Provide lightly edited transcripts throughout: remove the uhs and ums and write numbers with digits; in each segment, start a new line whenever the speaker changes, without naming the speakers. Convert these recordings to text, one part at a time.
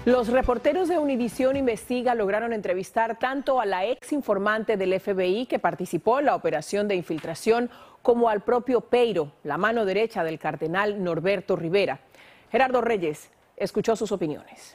Los reporteros de Univisión Investiga lograron entrevistar tanto a la ex informante del FBI que participó en la operación de infiltración como al propio Peiro, la mano derecha del cardenal Norberto Rivera. Gerardo Reyes escuchó sus opiniones.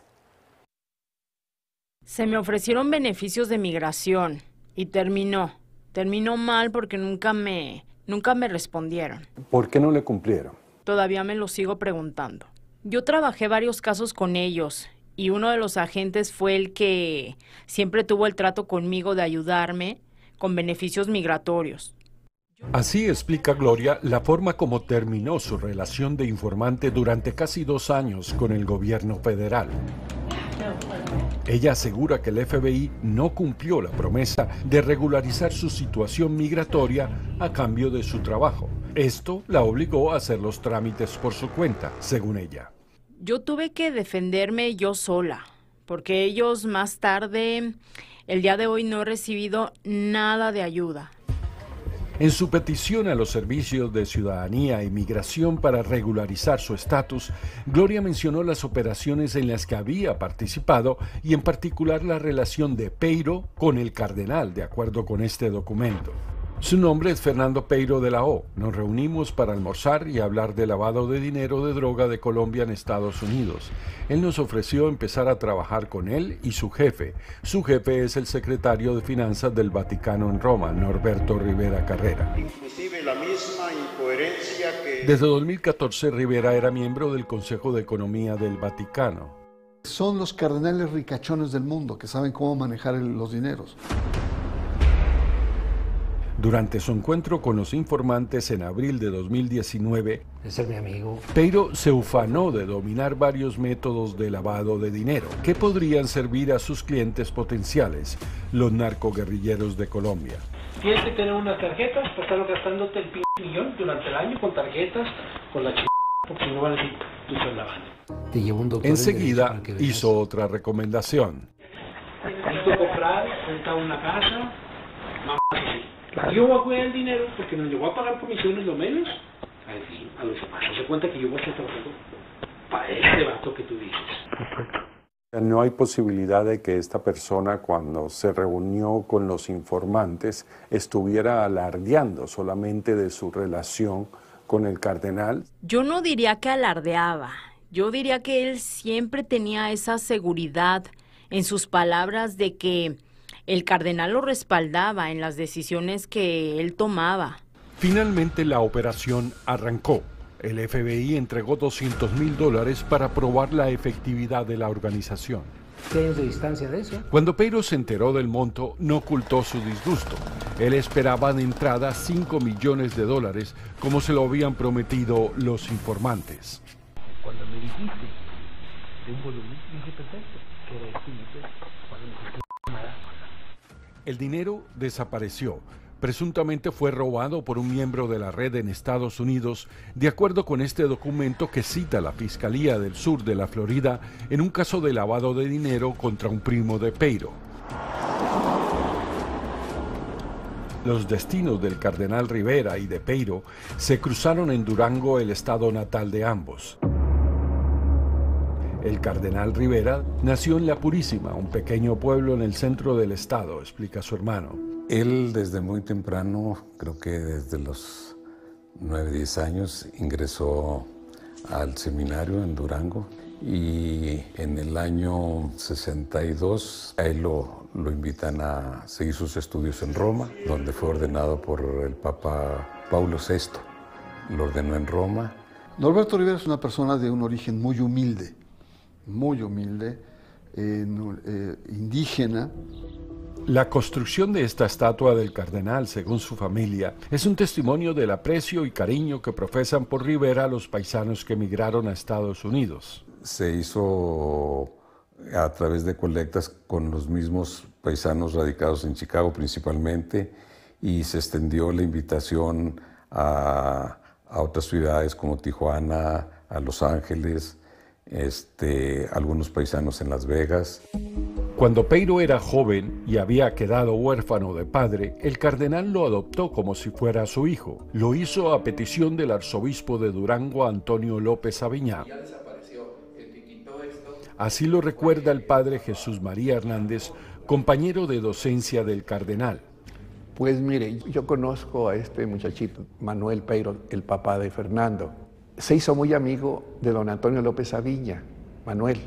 Se me ofrecieron beneficios de migración y terminó mal porque nunca me respondieron.
¿Por qué no le cumplieron?
Todavía me lo sigo preguntando. Yo trabajé varios casos con ellos y uno de los agentes fue el que siempre tuvo el trato conmigo de ayudarme con beneficios migratorios.
Así explica Gloria la forma como terminó su relación de informante durante casi 2 años con el gobierno federal. Ella asegura que el FBI no cumplió la promesa de regularizar su situación migratoria a cambio de su trabajo. Esto la obligó a hacer los trámites por su cuenta, según ella.
Yo tuve que defenderme yo sola, porque ellos más tarde, el día de hoy, no he recibido nada de ayuda.
En su petición a los servicios de ciudadanía e migración para regularizar su estatus, Gloria mencionó las operaciones en las que había participado y en particular la relación de Peiro con el cardenal, de acuerdo con este documento. Su nombre es Fernando Peiro de la O. Nos reunimos para almorzar y hablar de lavado de dinero de droga de Colombia en Estados Unidos. Él nos ofreció empezar a trabajar con él y su jefe. Su jefe es el secretario de Finanzas del Vaticano en Roma, Norberto Rivera Carrera.
Inclusive la misma incoherencia que...
Desde 2014 Rivera era miembro del Consejo de Economía del Vaticano.
Son los cardenales ricachones del mundo que saben cómo manejar los dineros.
Durante su encuentro con los informantes en abril de 2019,
ese es mi amigo,
Peiro se ufanó de dominar varios métodos de lavado de dinero que podrían servir a sus clientes potenciales, los narcoguerrilleros de Colombia.
Tienes que tener unas tarjetas para estar gastándote el millón durante el año con tarjetas, con la porque no van a decir tú estás lavando.
Te llevo un doctor.
Enseguida hizo otra recomendación.
Necesito comprar, rentar una casa, mamá, claro. Yo voy a cuidar el dinero porque no le voy a pagar comisiones lo menos a los demás. Se cuenta que yo voy a estar trabajando para este vato que tú dices.
No hay posibilidad de que esta persona, cuando se reunió con los informantes, estuviera alardeando solamente de su relación con el cardenal.
Yo no diría que alardeaba, yo diría que él siempre tenía esa seguridad en sus palabras de que el cardenal lo respaldaba en las decisiones que él tomaba.
Finalmente la operación arrancó. El FBI entregó $200,000 para probar la efectividad de la organización.
¿Qué años de distancia de eso?
Cuando Peiro se enteró del monto, no ocultó su disgusto. Él esperaba de entrada $5 millones, como se lo habían prometido los informantes.
Cuando me dijiste de un volumen, dije perfecto, que era esto y esto, cuando me dijiste nada.
El dinero desapareció. Presuntamente fue robado por un miembro de la red en Estados Unidos, de acuerdo con este documento que cita la Fiscalía del Sur de la Florida en un caso de lavado de dinero contra un primo de Peiro. Los destinos del cardenal Rivera y de Peiro se cruzaron en Durango, el estado natal de ambos. El cardenal Rivera nació en La Purísima, un pequeño pueblo en el centro del estado, explica su hermano.
Él desde muy temprano, creo que desde los 9, 10 años, ingresó al seminario en Durango y en el año 62 a él lo invitan a seguir sus estudios en Roma, donde fue ordenado por el Papa Paulo VI. Lo ordenó en Roma.
Norberto Rivera es una persona de un origen muy humilde, indígena.
La construcción de esta estatua del cardenal, según su familia, es un testimonio del aprecio y cariño que profesan por Rivera los paisanos que emigraron a Estados Unidos.
Se hizo a través de colectas con los mismos paisanos radicados en Chicago principalmente, y se extendió la invitación a otras ciudades como Tijuana, a Los Ángeles, algunos paisanos en Las Vegas.
Cuando Peiro era joven y había quedado huérfano de padre, el cardenal lo adoptó como si fuera su hijo. Lo hizo a petición del arzobispo de Durango, Antonio López Aviñá. Así lo recuerda el padre Jesús María Hernández, compañero de docencia del cardenal.
Pues mire, yo conozco a este muchachito, Manuel Peiro, el papá de Fernando. Se hizo muy amigo de don Antonio López Aviña, Manuel.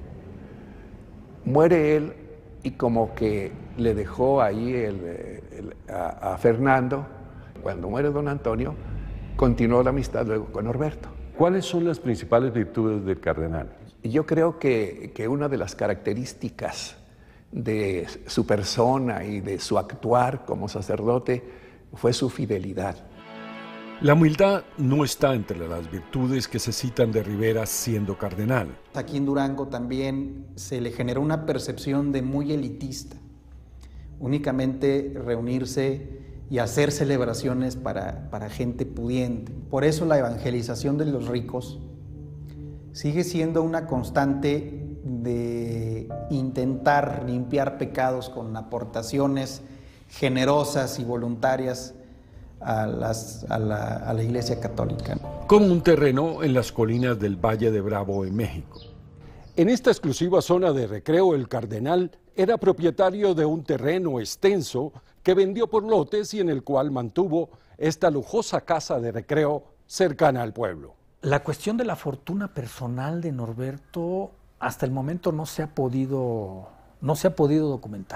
Muere él y como que le dejó ahí a Fernando. Cuando muere don Antonio, continuó la amistad luego con Norberto.
¿Cuáles son las principales virtudes del cardenal?
Yo creo que una de las características de su persona y de su actuar como sacerdote fue su fidelidad.
La humildad no está entre las virtudes que se citan de Rivera siendo cardenal.
Aquí en Durango también se le generó una percepción de muy elitista, únicamente reunirse y hacer celebraciones para gente pudiente. Por eso la evangelización de los ricos sigue siendo una constante de intentar limpiar pecados con aportaciones generosas y voluntarias a la Iglesia Católica.
Como un terreno en las colinas del Valle de Bravo, en México.
En esta exclusiva zona de recreo, el cardenal era propietario de un terreno extenso que vendió por lotes y en el cual mantuvo esta lujosa casa de recreo cercana al pueblo.
La cuestión de la fortuna personal de Norberto hasta el momento no se ha podido documentar.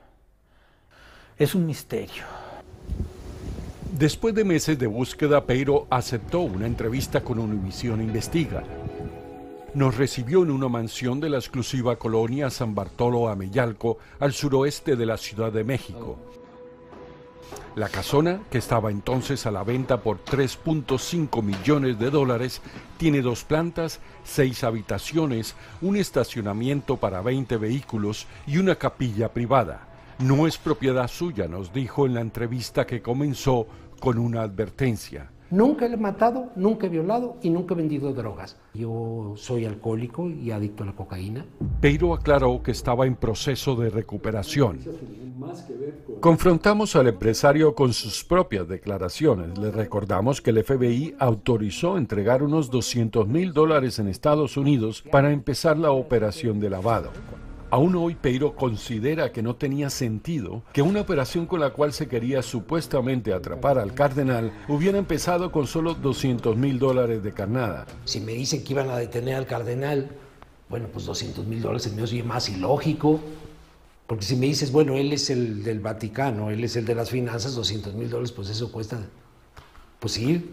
Es un misterio.
Después de meses de búsqueda, Peiro aceptó una entrevista con Univisión Investiga. Nos recibió en una mansión de la exclusiva colonia San Bartolo Ameyalco, al suroeste de la Ciudad de México. La casona, que estaba entonces a la venta por $3.5 millones, tiene 2 plantas, 6 habitaciones, un estacionamiento para 20 vehículos y una capilla privada. No es propiedad suya, nos dijo en la entrevista que comenzó con una advertencia.
Nunca he matado, nunca he violado y nunca he vendido drogas. Yo soy alcohólico y adicto a la cocaína.
Peiro aclaró que estaba en proceso de recuperación. Confrontamos al empresario con sus propias declaraciones. Le recordamos que el FBI autorizó entregar unos $200,000 en Estados Unidos para empezar la operación de lavado. Aún hoy Peiro considera que no tenía sentido que una operación con la cual se quería supuestamente atrapar al cardenal hubiera empezado con solo $200,000 de carnada.
Si me dicen que iban a detener al cardenal, bueno, pues $200,000 se me oye más ilógico. Porque si me dices, bueno, él es el del Vaticano, él es el de las finanzas, $200,000, pues eso cuesta, pues sí.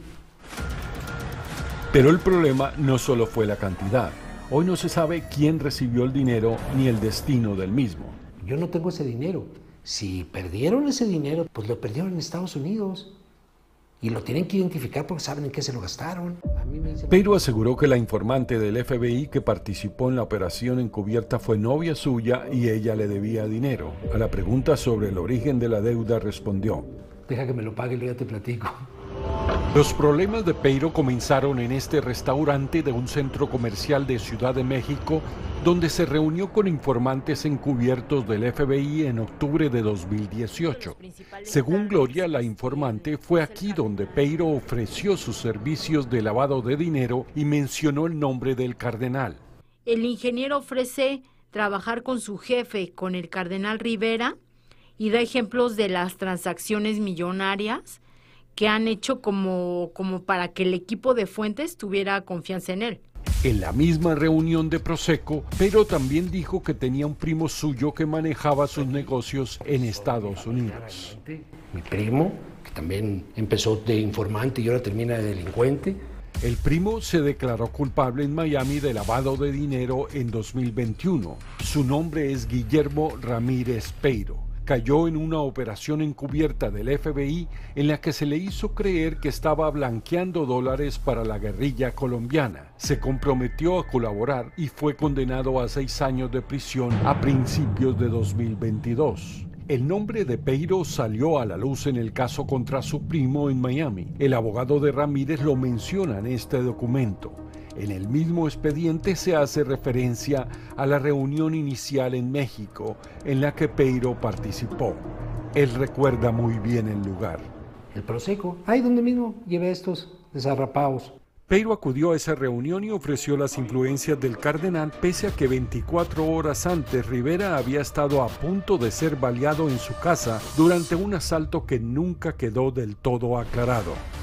Pero el problema no solo fue la cantidad. Hoy no se sabe quién recibió el dinero ni el destino del mismo.
Yo no tengo ese dinero. Si perdieron ese dinero, pues lo perdieron en Estados Unidos. Y lo tienen que identificar porque saben en qué se lo gastaron.
Peiro aseguró que la informante del FBI que participó en la operación encubierta fue novia suya y ella le debía dinero. A la pregunta sobre el origen de la deuda respondió:
deja que me lo pague y luego ya te platico.
Los problemas de Peiro comenzaron en este restaurante de un centro comercial de Ciudad de México, donde se reunió con informantes encubiertos del FBI en octubre de 2018. Según Gloria, la informante, fue aquí donde Peiro ofreció sus servicios de lavado de dinero y mencionó el nombre del cardenal.
El ingeniero ofrece trabajar con su jefe, con el cardenal Rivera, y da ejemplos de las transacciones millonarias que han hecho como para que el equipo de Fuentes tuviera confianza en él.
En la misma reunión de Prosecco, Peiro también dijo que tenía un primo suyo que manejaba sus negocios en Estados Unidos.
Mi primo, que también empezó de informante y ahora termina de delincuente.
El primo se declaró culpable en Miami de lavado de dinero en 2021. Su nombre es Guillermo Ramírez Peiro. Cayó en una operación encubierta del FBI en la que se le hizo creer que estaba blanqueando dólares para la guerrilla colombiana. Se comprometió a colaborar y fue condenado a 6 años de prisión a principios de 2022. El nombre de Peiro salió a la luz en el caso contra su primo en Miami. El abogado de Ramírez lo menciona en este documento. En el mismo expediente se hace referencia a la reunión inicial en México en la que Peiro participó. Él recuerda muy bien el lugar.
El Prosecco, ahí donde mismo llevé estos desarrapados.
Peiro acudió a esa reunión y ofreció las influencias del cardenal, pese a que 24 horas antes Rivera había estado a punto de ser baleado en su casa durante un asalto que nunca quedó del todo aclarado.